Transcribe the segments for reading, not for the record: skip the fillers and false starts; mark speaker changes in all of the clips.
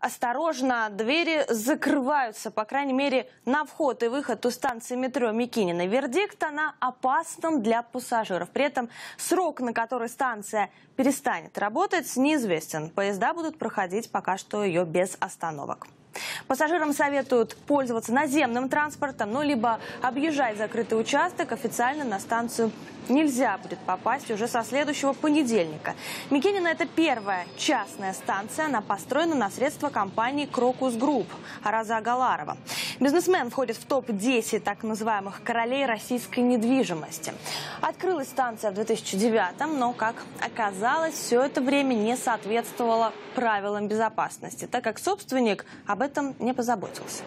Speaker 1: Осторожно, двери закрываются, по крайней мере, на вход и выход у станции метро Микинино. Вердикт на опасном для пассажиров. При этом срок, на который станция перестанет работать, неизвестен. Поезда будут проходить пока что ее без остановок. Пассажирам советуют пользоваться наземным транспортом, либо объезжать закрытый участок. Официально на станцию нельзя будет попасть уже со следующего понедельника. Микинино – это первая частная станция. Она построена на средства компании «Крокус Групп» Араза Агаларова. Бизнесмен входит в топ-10 так называемых королей российской недвижимости. Открылась станция в 2009-м, но, как оказалось, все это время не соответствовало правилам безопасности, так как собственник об этом не позаботился.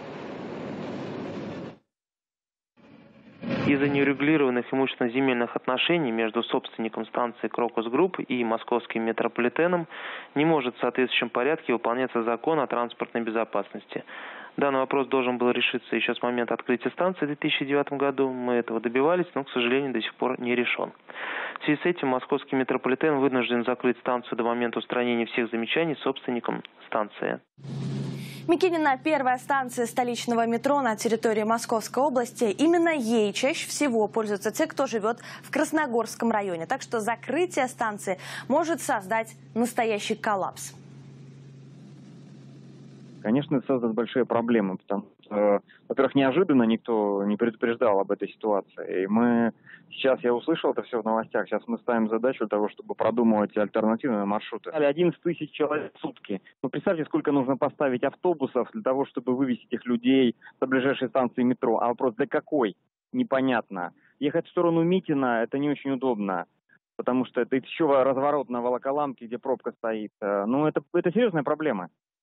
Speaker 2: Из-за неурегулированных имущественно-земельных отношений между собственником станции «Крокус Групп» и московским метрополитеном не может в соответствующем порядке выполняться закон о транспортной безопасности. Данный вопрос должен был решиться еще с момента открытия станции в 2009 году. Мы этого добивались, но, к сожалению, до сих пор не решен. В связи с этим московский метрополитен вынужден закрыть станцию до момента устранения всех замечаний собственником станции.
Speaker 1: Микинино – первая станция столичного метро на территории Московской области. Именно ей чаще всего пользуются те, кто живет в Красногорском районе. Так что закрытие станции может создать настоящий коллапс.
Speaker 3: Конечно, это создаст большие проблемы, потому что, во-первых, неожиданно никто не предупреждал об этой ситуации. И я услышал это все в новостях, сейчас мы ставим задачу для того, чтобы продумывать альтернативные маршруты. 11 тысяч человек в сутки. Представьте, сколько нужно поставить автобусов для того, чтобы вывести этих людей до ближайшей станции метро. А вопрос, для какой? Непонятно. Ехать в сторону Митина – это не очень удобно, потому что это еще разворот на Волоколамке, где пробка стоит. Это серьезная проблема.